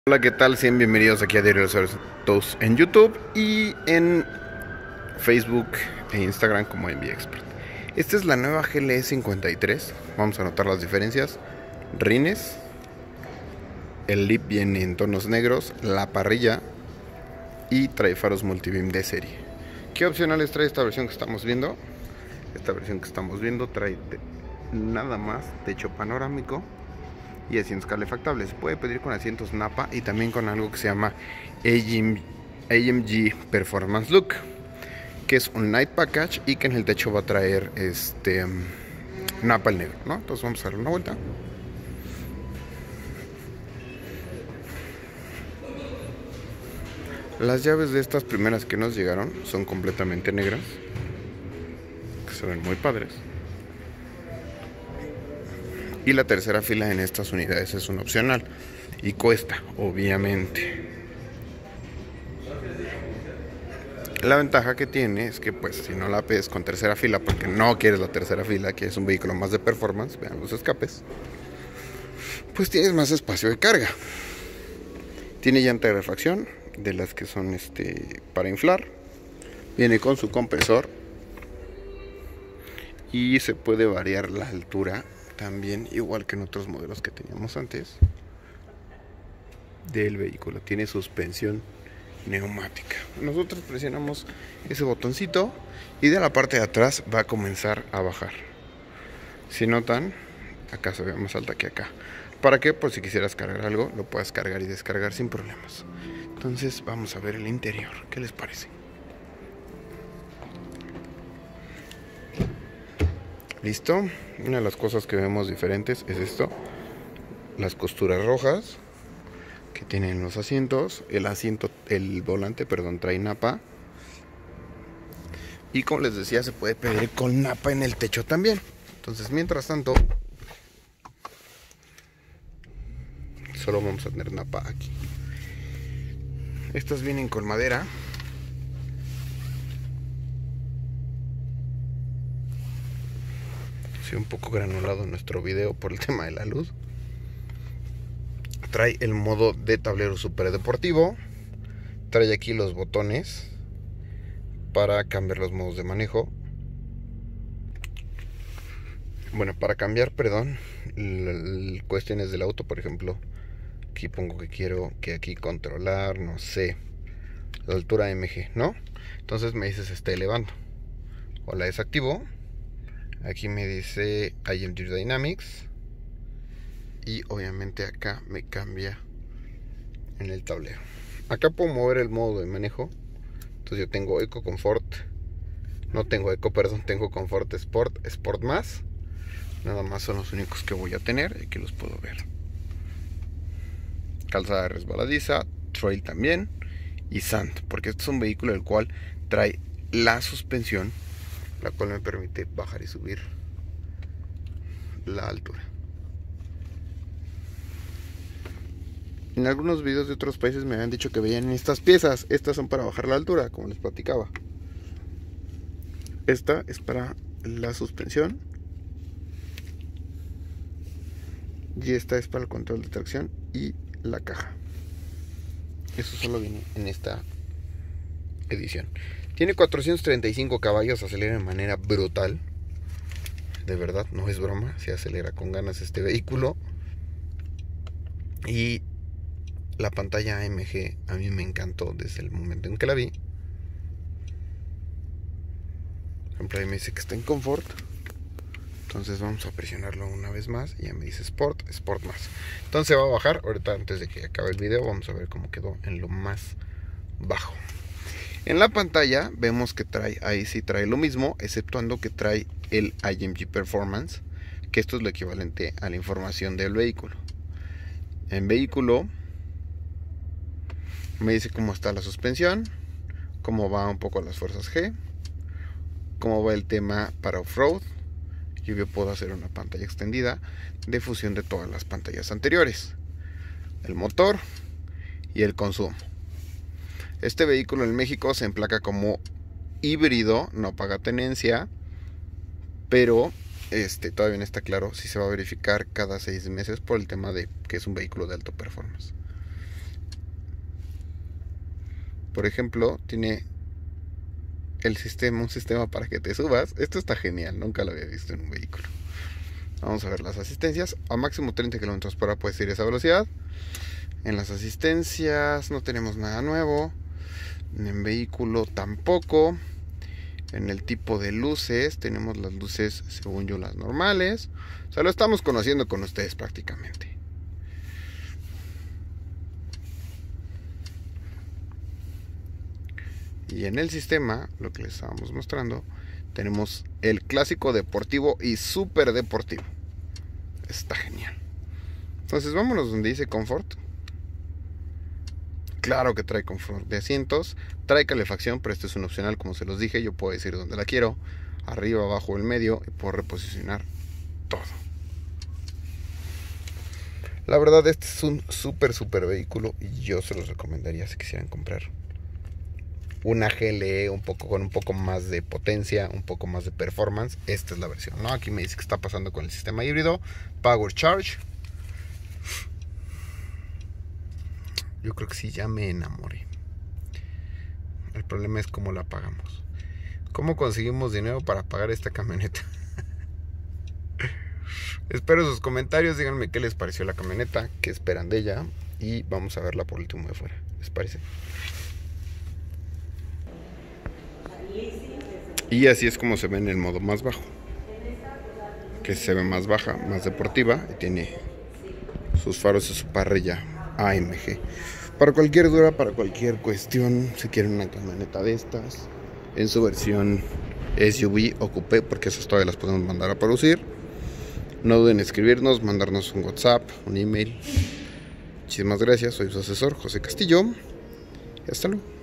Hola, ¿qué tal? Sean bienvenidos aquí a Diario de los Autos en YouTube y en Facebook e Instagram como MV Expert. Esta es la nueva GLE 53. Vamos a notar las diferencias. Rines, el lip viene en tonos negros, la parrilla y trae faros multibeam de serie. ¿Qué opcionales trae esta versión que estamos viendo? Esta versión que estamos viendo trae nada más techo panorámico y asientos calefactables. Se puede pedir con asientos Napa y también con algo que se llama AMG Performance Look, que es un Night Package y que en el techo va a traer Napa el negro, ¿no? Entonces vamos a darle una vuelta. Las llaves de estas primeras que nos llegaron son completamente negras, que se ven muy padres. Y la tercera fila en estas unidades es un opcional y cuesta, obviamente. La ventaja que tiene es que pues si no la pides con tercera fila porque no quieres la tercera fila, que es un vehículo más de performance, vean los escapes, pues tienes más espacio de carga. Tiene llanta de refacción, de las que son para inflar. Viene con su compresor y se puede variar la altura también, igual que en otros modelos que teníamos antes del vehículo. Tiene suspensión neumática. Nosotros presionamos ese botoncito y de la parte de atrás va a comenzar a bajar. Si notan, acá se ve más alta que acá. ¿Para qué? Pues si quisieras cargar algo, lo puedes cargar y descargar sin problemas. Entonces vamos a ver el interior. ¿Qué les parece? ¿Listo? Una de las cosas que vemos diferentes es esto. Las costuras rojas que tienen los asientos. El volante, perdón, trae Napa. Y como les decía, se puede pedir con Napa en el techo también. Entonces, mientras tanto, solo vamos a tener Napa aquí. Estas vienen con madera. Sí, un poco granulado nuestro video por el tema de la luz. Trae el modo de tablero super deportivo. Trae aquí los botones para cambiar los modos de manejo. Bueno, para cambiar, perdón, cuestiones del auto, por ejemplo, aquí pongo que quiero que aquí controlar, no sé, la altura MG, ¿no? Entonces me dice se está elevando. O la desactivo. Aquí me dice IMG Dynamics. Y obviamente acá me cambia en el tablero. Acá puedo mover el modo de manejo. Entonces yo tengo Eco Comfort. No tengo Eco, perdón, tengo Comfort Sport, Sport más. Nada más son los únicos que voy a tener y aquí los puedo ver. Calzada resbaladiza, trail también y sand, porque este es un vehículo el cual trae la suspensión, la cual me permite bajar y subir la altura. En algunos videos de otros países me habían dicho que veían estas piezas. Estas son para bajar la altura, como les platicaba. Esta es para la suspensión. Y esta es para el control de tracción y la caja. Eso solo viene en esta edición. Tiene 435 caballos, acelera de manera brutal. De verdad, no es broma, se acelera con ganas este vehículo. Y la pantalla AMG a mí me encantó desde el momento en que la vi. Por ejemplo, ahí me dice que está en confort. Entonces vamos a presionarlo una vez más y ya me dice Sport, Sport más. Entonces va a bajar. Ahorita antes de que acabe el video vamos a ver cómo quedó en lo más bajo. En la pantalla vemos que trae, ahí sí trae lo mismo, exceptuando que trae el IMG Performance, que esto es lo equivalente a la información del vehículo. En vehículo me dice cómo está la suspensión, cómo va un poco las fuerzas G, cómo va el tema para off-road. Yo puedo hacer una pantalla extendida de fusión de todas las pantallas anteriores, el motor y el consumo. Este vehículo en México se emplaca como híbrido, no paga tenencia, pero todavía no está claro si se va a verificar cada 6 meses por el tema de que es un vehículo de alto performance. por ejemplo, tiene un sistema para que te subas. Esto está genial, nunca lo había visto en un vehículo. Vamos a ver las asistencias. A máximo 30 km por hora puedes ir a esa velocidad. En las asistencias no tenemos nada nuevo. En vehículo tampoco. En el tipo de luces tenemos las luces, según yo, las normales. O sea, lo estamos conociendo con ustedes prácticamente. Y en el sistema, lo que les estábamos mostrando, tenemos el clásico deportivo y súper deportivo. Está genial. Entonces vámonos donde dice confort. Claro que trae confort de asientos, trae calefacción, pero esto es un opcional, como se los dije. Yo puedo decir donde la quiero, arriba, abajo, el medio, y puedo reposicionar todo. La verdad, este es un súper vehículo y yo se los recomendaría si quisieran comprar una GLE con un poco más de potencia, un poco más de performance. Esta es la versión, ¿no? Aquí me dice que está pasando con el sistema híbrido Power Charge. Yo creo que sí, ya me enamoré. El problema es cómo la pagamos. ¿Cómo conseguimos dinero para pagar esta camioneta? Espero sus comentarios, díganme qué les pareció la camioneta, qué esperan de ella, y vamos a verla por último de fuera. ¿Les parece? Y así es como se ve en el modo más bajo, que se ve más baja, más deportiva, y tiene sus faros y su parrilla AMG. Para cualquier duda, para cualquier cuestión, si quieren una camioneta de estas en su versión SUV o coupé, porque esas todavía las podemos mandar a producir, no duden en escribirnos, mandarnos un WhatsApp, un email. Muchísimas gracias, soy su asesor José Castillo y hasta luego.